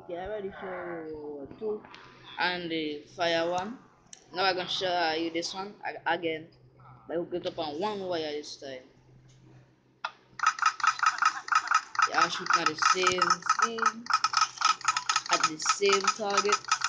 Get ready for two and the fire one. Now I'm gonna show you this one again. But we'll get up on one wire this time. Yeah, I'm shooting at the same thing, at the same target.